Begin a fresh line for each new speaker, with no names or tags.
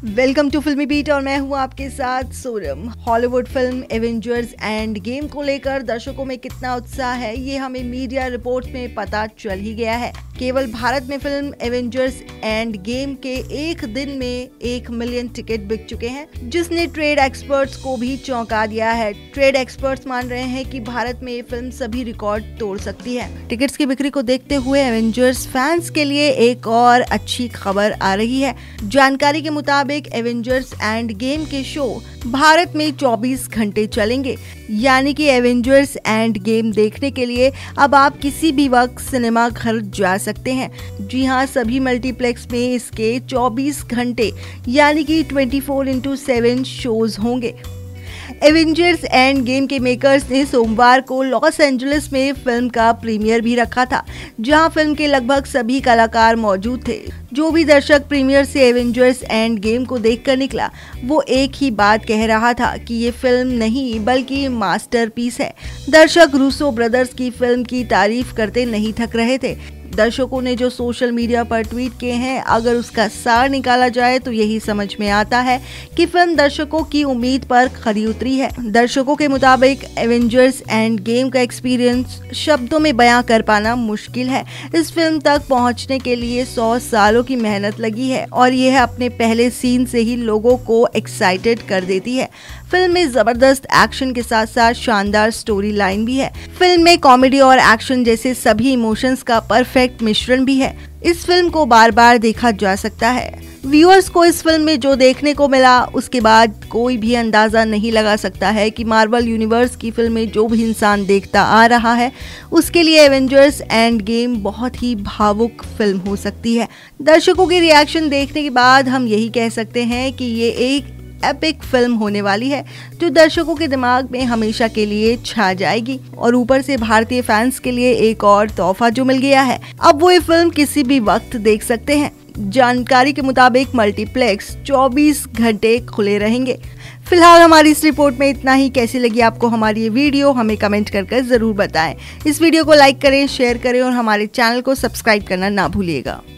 Welcome to फिल्मी beat और मैं हूं आपके साथ Soram. Hollywood film Avengers Endgame को लेकर दर्शकों में कितना उत्साह है ये हमें मीडिया रिपोर्ट में पता चल ही गया है। केवल भारत में फिल्म एवेंजर्स एंड गेम के एक दिन में 1 मिलियन टिकट बिक चुके हैं, जिसने ट्रेड एक्सपर्ट्स को भी चौंका दिया है। ट्रेड एक्सपर्ट्स मान रहे हैं कि भारत में ये फिल्म सभी रिकॉर्ड तोड़ सकती है। टिकट्स की बिक्री को देखते हुए एवेंजर्स फैंस के लिए एक और अच्छी खबर आ रही है। जानकारी के मुताबिक एवेंजर्स एंड गेम के शो भारत में 24 घंटे चलेंगे, यानी कि एवेंजर्स एंड गेम देखने के लिए अब आप किसी भी वक्त सिनेमा घर जा सकते हैं। जी हाँ, सभी मल्टीप्लेक्स में इसके 24 घंटे यानी कि 24/7 शोज होंगे। एवेंजर्स एंड गेम के मेकर्स ने सोमवार को लॉस एंजलिस में फिल्म का प्रीमियर भी रखा था, जहां फिल्म के लगभग सभी कलाकार मौजूद थे। जो भी दर्शक प्रीमियर से एवेंजर्स एंड गेम को देखकर निकला, वो एक ही बात कह रहा था कि ये फिल्म नहीं बल्कि मास्टरपीस है। दर्शक रूसो ब्रदर्स की फिल्म की तारीफ करते नहीं थक रहे थे। दर्शकों ने जो सोशल मीडिया पर ट्वीट किए हैं, अगर उसका सार निकाला जाए तो यही समझ में आता है कि फिल्म दर्शकों की उम्मीद पर खरी उतरी है। दर्शकों के मुताबिक एवेंजर्स एंड गेम का एक्सपीरियंस शब्दों में बयां कर पाना मुश्किल है। इस फिल्म तक पहुंचने के लिए 100 सालों की मेहनत लगी है और यह अपने पहले सीन से ही लोगों को एक्साइटेड कर देती है। फिल्म में जबरदस्त एक्शन के साथ साथ शानदार स्टोरी लाइन भी है। फिल्म में कॉमेडी और एक्शन जैसे सभी इमोशंस का परफेक्ट मिश्रण भी है। इस फिल्म को बार बार देखा जा सकता है। व्यूअर्स को इस फिल्म में जो देखने को मिला, उसके बाद कोई भी अंदाजा नहीं लगा सकता है कि मार्वल यूनिवर्स की फिल्में जो भी इंसान देखता आ रहा है, उसके लिए एवेंजर्स एंड गेम बहुत ही भावुक फिल्म हो सकती है। दर्शकों के रिएक्शन देखने के बाद हम यही कह सकते हैं कि ये एक एपिक फिल्म होने वाली है, जो दर्शकों के दिमाग में हमेशा के लिए छा जाएगी। और ऊपर से भारतीय फैंस के लिए एक और तोहफा जो मिल गया है, अब वो ये फिल्म किसी भी वक्त देख सकते हैं। जानकारी के मुताबिक मल्टीप्लेक्स 24 घंटे खुले रहेंगे। फिलहाल हमारी इस रिपोर्ट में इतना ही। कैसी लगी आपको हमारी ये वीडियो, हमें कमेंट कर जरूर बताएं। इस वीडियो को लाइक करें, शेयर करें और हमारे चैनल को सब्सक्राइब करना ना भूलिएगा।